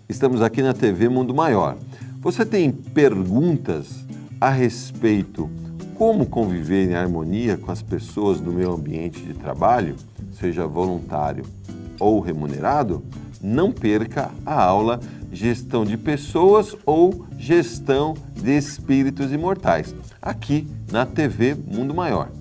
Estamos aqui na TV Mundo Maior. Você tem perguntas a respeito como conviver em harmonia com as pessoas no meu ambiente de trabalho, seja voluntário ou remunerado? Não perca a aula Gestão de Pessoas ou Gestão de Espíritos Imortais, aqui na TV Mundo Maior.